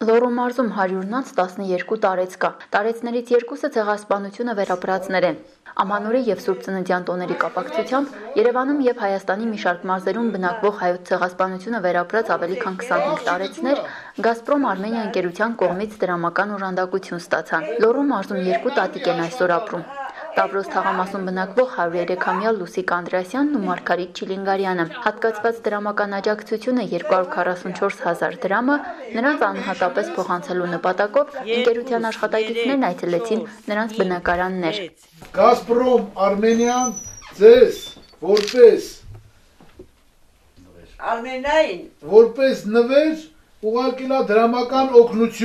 Լոռու մարզում 100-նից 12 տարեց կա։ Տարեցներից երկուսը ցեղասպանությունը վերապրածներ են։ Ամանորի եւ Սուրբ Ծննդյան տոների կապակցությամբ Երևանում եւ Հայաստանի մի շարք մարզերում բնակվող հայոց ցեղասպանությունը վերապրած ավելի քան 25 տարեցներ Գազպրոմ Արմենիա ընկերության կողմից դրամական օժանդակություն ստացան։ Լոռու մարզում 2 տատիկ են այսօր ապրում։ Տավրոս թաղամասում բնակվող 103-ամյա Լուսիկ Անդրեասյանն ու Մարգարիտ Չիլինգարյանը հատկացված դրամական աջակցությունը 244,000 դրամը նրանց անհատապես փոխանցելու նպատակով ընկերության աշխատակիցներն այցելեցին նրանց բնակարաններ։ Գազպրոմ Արմենիան ձեզ որպես նվեր ուղարկել է դրամական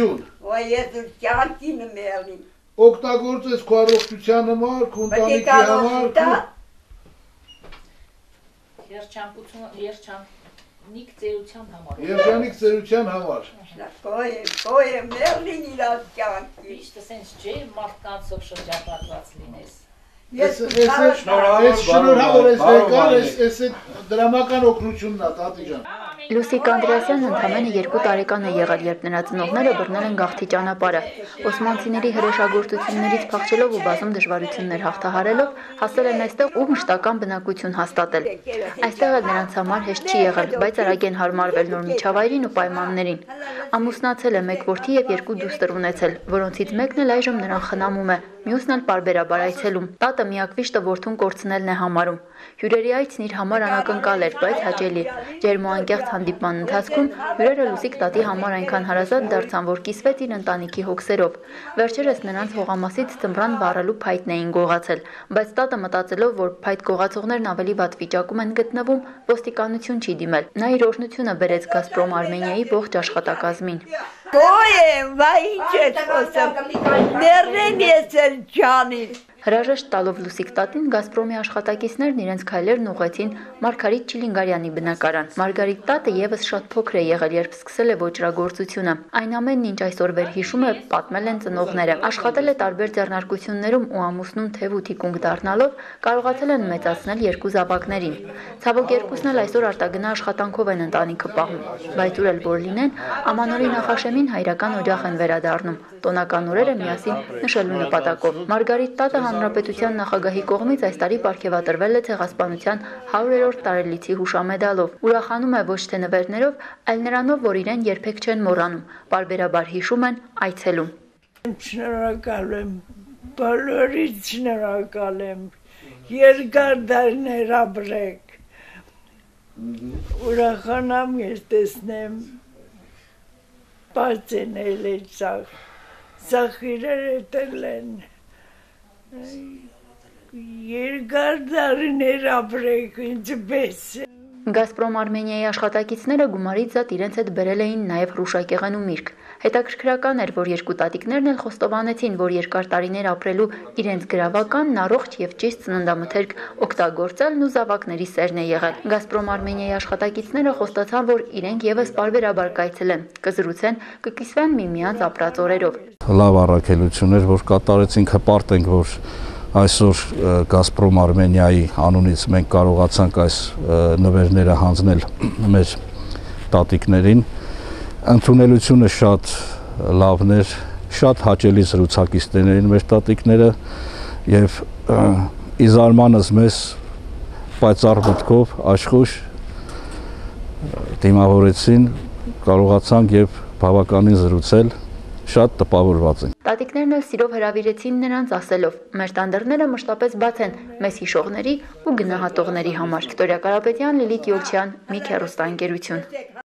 օգնություն։ Օգտագործես քո առողջության համար, քո ընտանիքի համար, երջանիկ ծերության համար։ Կոյ մերլին իրար կյանքի։ Միշտ սենց չէ մարդկանցով շրջապատված լինես։ Շնորհավոր ես եկար, ես դրամական օգնությունն է, տատի ջան։ Լուսիկ Անդրեասյանն ընդամենը 2 տարեկան է եղել, երբ նրա ծնողները բռնել են գաղթի ճանապարհը։ Օսմանցիների հրեշագործություններից փախչելով ու բազում դժվարություններ հաղթահարելով հասել են այստեղ ու մշտական բնակություն հաստատել։ Այստեղ էլ նրանց համար հեշտ չի եղել, բայց արագ են հարմարվել նոր միջավայրին ու պայմաններին։ Ամուսնացել է 1 որդի եւ 2 դուստր ունեցել, որոնցից մեկն էլ այժմ նրան խնամում է, մյուսն էլ պարբերաբար այցելում։ Տատը միակ վիշտը որդուն կորցնելն է համարում։ Հյուրերի այցն իր համար անակնկալ էր, բայց հաճելի։ Ջերմ ու անկեղծ հանդիպման ընթացքում հյուրերը Լուսիկ տատի համար այնքան հարազատ դարձան, որ կիսվեց իր ընտանիքի հոգսերով։ Վերջերս նրանց հողամասից ձմռան վառելու փայտն էին գողացել, բայց տատը մտածելով, որ փայտ գողացողներն ավելի վատ վիճակում են գտնվում, ոստիկանություն չի դիմել։ Նա իր օրհնությունը բերեց Գազպրոմ Արմենիայի ողջ աշխատակազմին։ Հրաժեշտ տալով Լուսիկ տատին Գազպրոմի աշխատակիցներն իրենց քայլերն ուղղեցին Մարգարիտ Չիլինգարյանի բնակարան։ Մարգարիտ տատը եւս շատ փոքր է եղել, երբ սկսել է ոճրագործությունը։ Այն ամենն, ինչ այսօր վերհիշում է, պատմել են ծնողները։ Աշխատել է տարբեր ձեռնարկություններում ու ամուսնուն թև ու թիկունք դառնալով կարողացել են մեծացնել 2 զավակներին։ Ցավոք երկուսն էլ այսօր արտագնա աշխատանքով են ընտանիքը պահում, բայց ուր էլ որ լինեն, Ամանորի նախաշեմին հայրական օջախ են վերադառնում, տոնական օրերը միասին նշելու նպատակով։ Մարգարիտ տատը Հանրապետության նախագահի կողմից այս տարի պարգևատրվել է ցեղասպանության 100-րդ տարելիցի հուշամեդալով։ Ուրախանում է ոչ թե նվերներով, այլ նրանով, որ իրեն երբեք չեն մոռանում, պարբերաբար հիշում են, այցելում։ Շնորհակալ եմ, բոլորից շնորհակալ եմ, երկար դարներ ապրեք, ուրախանամ ես տեսնեմ, պարծենել է սաղ իրերը տել են, երկար դարներ ապրեք ինձ պես։ Գազպրոմ Արմենիայի աշխատակիցները գումարից զատ իրենց հետ բերել էին նաև հրուշակեղեն ու միրգ։ Հետաքրքրական էր, որ 2 տատիկներն էլ խոստովանեցին, որ երկար տարիներ ապրելու իրենց գրավականն առողջ եւ ճիշտ ծննդամթերք օգտագործելն ու զավակների սերն է եղել։ Գազպրոմ Արմենիայի աշխատակիցները խոստացան, որ իրենք եւս պարբերաբար կայցելեն, կզրուցեն, կկիսվեն միմյանց ապրած օրերով։ Լավ առաքելություն էր, որ կատարեցինք, հպարտ ենք, որ այսօր Գազպրոմ Արմենիայի անունից մենք կարողացանք այս նվերները հանձնել մեր տատիկներին։ Ընդունելությունը շատ լավն էր, շատ հաճելի զրուցակիցներ էին մեր տատիկները եւ ի զարմանս մեզ պայծառ մտքով աշխույժ դիմավորեցին, կարողացանք եւ բավականին զրուցել։ Շատ տպավորված ենք։ Տատիկներն էլ սիրով հրավիրեցին նրանց ասելով. մեր տանդրները մշտապես բաց են մեզ հիշողների ու գնահատողների համար։ Վիկտորիա Կարապետյան, Լիլիթ Յովչյան, Միք հեռուստաընկերություն։